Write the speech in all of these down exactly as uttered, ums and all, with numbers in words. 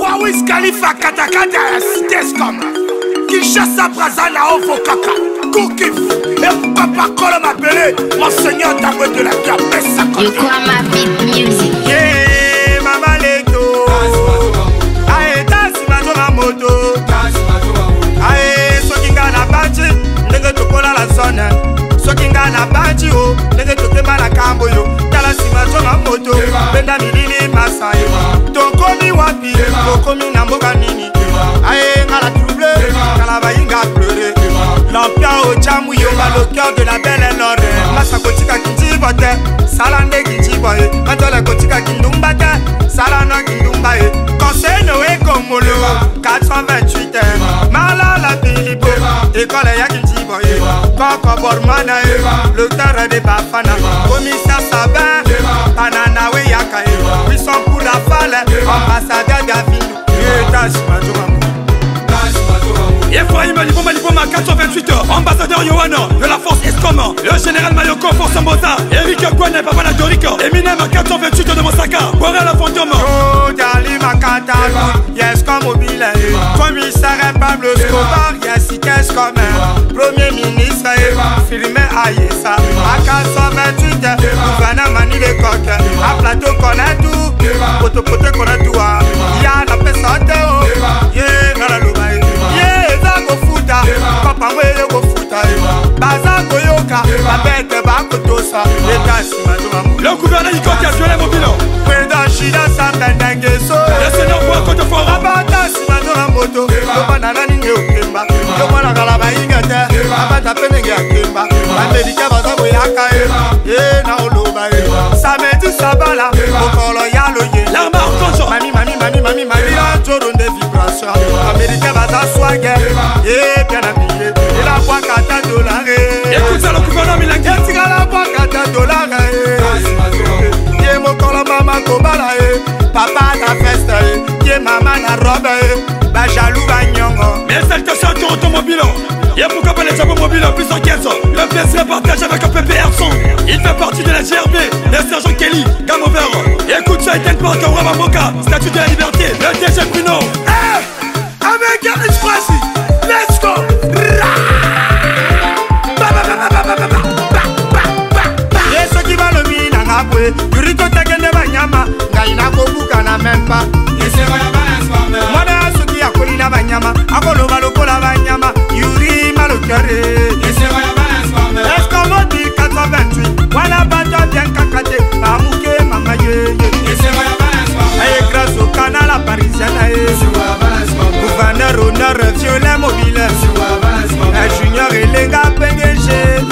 Wiz Khalifa katakata ya Citescom Kinshasa Brazana Ovokaka Koukif et Papa Kolo m'appelait Monseigneur Taboué de la Guerre Pessa You call my beat music. Yeah, Mama Leto Aye, tasi majora moto Aye, sokinga na bachi Nenge tokola la zone Sokinga na bachi o Nenge tokema na kambo yo Tala si majora moto Benda milini masai Tokomi wapi Tokomi na mboga nini Aye, ngala trouble Ngala bayinga pleure L'ampia au jamu yo Ba le cœur de la belle et l'ore Masa kotika kinji bote Salande kinji boye Matole kotika kindumba te Salano kindumba e Conseil noé komolo quatre cent vingt-huit Mala la bilipo École ya kinji boye Koko bormana e Le terre de Bafana Commissaire Sabin Panana we yaka e Puissant pour la falle Ambassadeur d'Avindu Etage Majoramu Efraïm Maliboma Maliboma quatre cent vingt-huit ambassadeur Yohana de la force Escom, le général Mayoko Force Mbosa, Eric Kwane Papa Nadorika, Eminem quatre cent vingt-huit de Mosaka, Boré la fantôme. Oh, Dali Makata, yes, comme mobile, commissaire Pablo Escobar, yes, qu'est-ce comme premier ministre, filmé à Yessa, à quatre cent vingt-huit, gouverneur Mani les coques, à plateau connaît tout, poto poto connaît tout, y'a la pesante, yeah, dans la loubaï, yeah. Papa wele go futa Baza goyoka Babete bako tosa Leta si majoramu Le gouverneur Iko qui a violé mon bilan Président Shida Sambendengue so Le seigneur Bois Côte Fort Abata si majoramoto Yoba nanani nge okemba Yoba na galaba ingete Abata penenge akemba Amerika baza goyaka e na oloba e Samedi sabala Okolo yalo ye L'arme archange Mami mami mami mami mami La joro de vibration Amerika baza swage Eh bien habillé Et la boîte à dollars Écoute ça le gouverneur Milangi Et tira la boîte à dollars Yé mon colo maman kobala Papa na feste Yé maman na robe Ba jaloux ba nyongo Mais salutations à ton automobile. Et pourquoi pas les chapeaux mobiles en plus en caisse. Le plaisir partage avec un P P R son. Il fait partie de la G R B. Le sergent Kelly, gamme au vert. Écoute ça, Etienne Park, Roi Mamoka, statue de la liberté. Le D G Bruno. Eh, avec Alice Brasi, let's go. Yé ceux qui va le mina ngapwe Yuriko tegende banyama Ngaina kobuka na mempa Mwana suki ya kolina banyama Akolo balokola banyama Yuri malokere Escomo di quatre cent vingt-huit Wana bato bien kakate Amouke mama ye Aye grâce au canal à Parisienne Gouverneur honneur violet mobile Junior Elenga P D G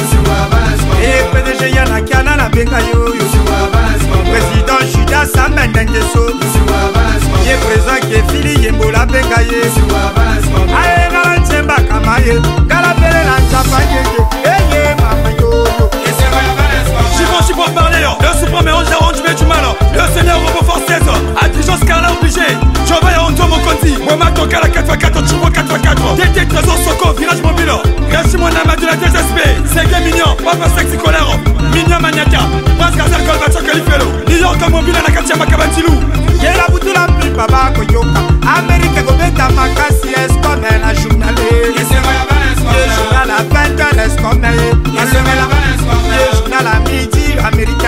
Et P D G yana kiana na benga yo Président Judas Sambendengue so Yé présent qui fili yembola benga ye Aye ngala nchemba kama ye Ngala pele la nchapa ye Eye mama yo yo Chiffon chiffon parler. Le suprême mélange des ronds, du mal. Le seigneur Robo Forces. Intelligence Carla obligé. Jova et Anto Mokonzi. Moi Toka la quatre fois quatre, Chiffon quatre fois quatre. T T Trésor Soko, virage mobile. Rachid Monama de la D S S P. Ségué Mignon, Papa Sexy Colère. Mignon Maniaka. Pras Gazel Colbacho Califelo. New York mobile à la Katia Makabantilou. Yé la boutou la pli baba koyoka. Amérique gobeta makasi Escom la journaliste. Yé journal à vingt heures Escom. Yé journal à midi américain.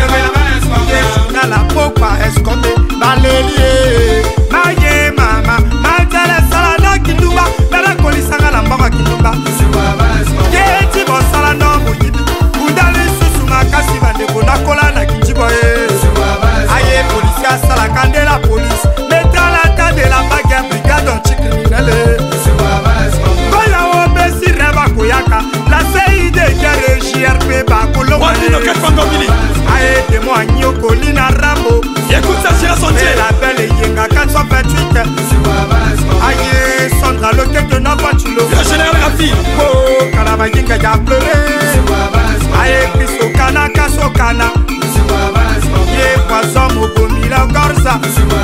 Yé journal à Popa Escom. Balélié. Maye mama. Matele salana kindumba. Bela kolisanga la mbanga kindumba. Yé tibo salana moyibi. Kundali susu makasi bandeko nakola na kinjibo e. Aye policier sala kande la police. Mettra la tête de la bagarre brigade anti-criminelle. Koya obesi reba koyaka. La C I D guerre J R P bakolo. Aye demo agno colina rambo. Écoute ça, Gérard Santier. La belle yenga quatre cent vingt-huit. Aye Sandra Loquet de Navachulo. Le général Rafi. Oh Kalaba yenga ya pleuré. Aye Kristo kana kaso kana. Yé poisson mobomi la gorza.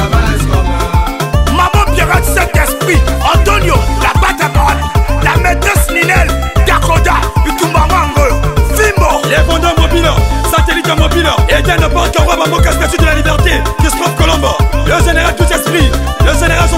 Maman pirate Saint-Esprit, Antonio, la batte à parole, la maîtresse Ninel, Dakoda, Utumbango, Fimbo. Les vendeurs mobiles, satellite mobile. Etienne Park, Roi Mamoka, statue de la liberté. Christophe Colombo. Le général tout esprit. Le général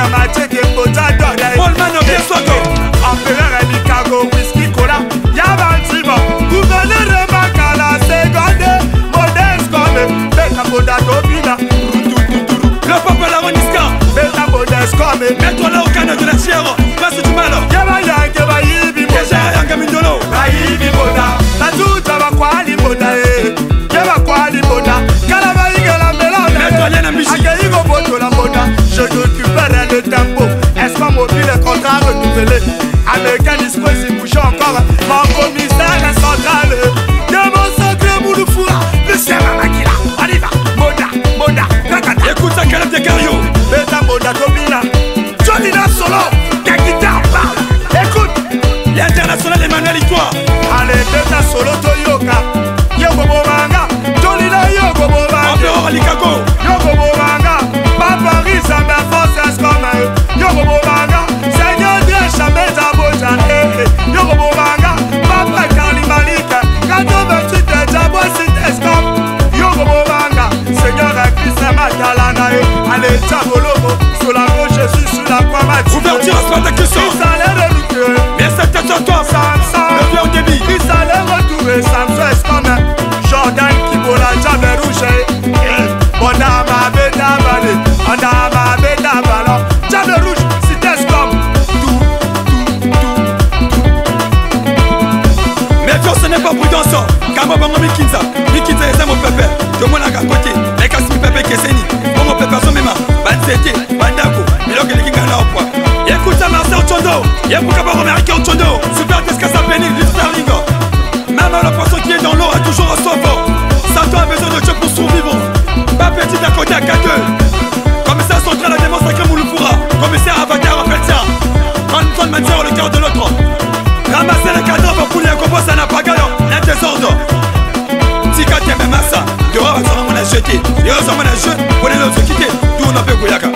mateke mbota dona Paulman Okesoto Empereur Chicago whisky cola Yabantiba Gouverneur Makala Segonde Modeste comme Beta Boda Dobina Le papa la Roniska Beta Modeste comme mets-toi là au canne de la Sierra Place du mal Yaba Yang Yaba Yibi Keja Yanga Mindolo Yibi Boda Tatuta Bakwali Boda Yaba Kwali Boda Kalaba Igala Melona mets-toi là Nambishi Akeigo Boto la Boda Je récupère le tempo Est-ce mobile contrat renouvelé Américain disposé bouge encore mon commissaire central de mon sacré Mouloufoura le Sierra Makila on y va Moda Moda Kakata écoute ça Caleb de Cario Beta Moda Tobina Jolina Solo ta guitare parle écoute l'international Emmanuel Itoa allez Beta Solo Toyoka Yoko Bomanga Jolina Yoko Bomanga Empereur Likago Yoko Bomanga Papa Risa ma force est comme Yoko Bomanga Seigneur Dieu jamais Boja Yoko Bomanga Papa Kali Malika Kato vingt-huit Jabo Sitescom Yoko Bomanga Seigneur Christ Matalana allez Tchabolobo sous la roche Jésus sous la croix Mathieu ouverture à Spartacus mais c'est peut-être sur toi Samson le vieux au débit Christ allait retrouver Samson Escom Jordan Kibola Jabé Rouge Ondama Beta Bale Ondama Beta Ballon Jabé Rouge Sitescom ce n'est pas prudence Kama bango mikinza Mikinza eza mo pepe Tomonaka kote Ekasi mi pepe keseni Bongo pepe azomema Banzete Bandako Biloko elikinga na opwa Écoute ça Marcel Ochondo Yekuka baro américain Ochondo Super Descasa Penny Lee Sterling Même la personne qui est dans l'eau a toujours un sauveur Satan a besoin de Dieu pour survivre Pas petit à côté à quatre Commissaire central à démon sacré Mouloufoura Commissaire Avatar en fait ça Grande zone matière le cœur de l'autre Ramasser les cadavres pour pouler un combo ça n'a pas gagné un désordre Tika Tiembe Massa Dehors on a jeté Et on a jeté Pour les autres quitter Tout on a fait Goyaka